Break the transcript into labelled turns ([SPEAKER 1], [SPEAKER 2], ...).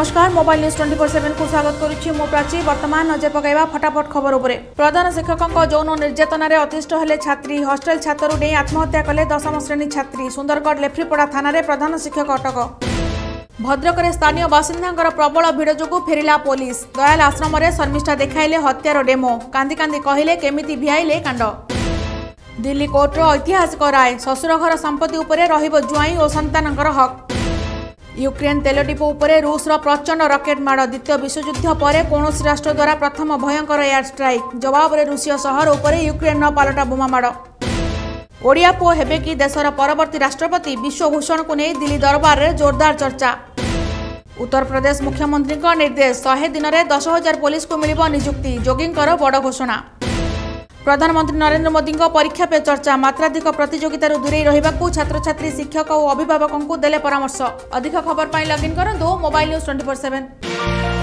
[SPEAKER 1] नमस्कार mobile news 24/7 को स्वागत करुच्ची मु प्राची। वर्तमान नजर पकाइबा फटाफट खबर उपरे। प्रधान शिक्षकों यौन निर्यातन अतिष्ठ हेले छात्री। हॉस्टेल छात्रु डे आत्महत्या कले 10म श्रेणी छात्री। सुंदरगढ़ लेफ्रीपड़ा थाना प्रधान शिक्षक अटक। भद्रक स्थानीय बासिंदा प्रबल भिड़ जो फेरिला पुलिस। दयाल आश्रम में शर्मिष्ठा देखाइले हत्यार डेमो। कांदी कांदी कहले केमिति भिआइले कांड। दिल्ली कोर्टर ऐतिहासिक राय। शशुर घर संपत्ति उपरे रहिबो जुआई और संतानकर हक। यूक्रेन तेल डिपो उपरे रूसर प्रचंड रकेट माड़। द्वितीय विश्वयुद्ध पर कौन राष्ट्र द्वारा प्रथम भयंकर एयर स्ट्राइक। जवाब में रूसीय सहर उपरे यूक्रेन पालटा बोमा माड़। ओडिया पुओ हेबे कि देशर परवर्ती राष्ट्रपति विश्वभूषण को नहीं दिल्ली दरबार में जोरदार चर्चा। उत्तर प्रदेश मुख्यमंत्री निर्देश 100 दिन में 10,000 पुलिस को मिलिबो नियुक्ति। जोगींकर बड़ घोषणा। प्रधानमंत्री नरेंद्र मोदी परीक्षा पे चर्चा। मात्राधिक प्रतियोगिता दूरे रहिबाकू छात्र छात्री शिक्षक और अभिभावकों को देले परामर्श। अधिक खबर पाई लॉगिन करंतु मोबाइल न्यूज 24/7।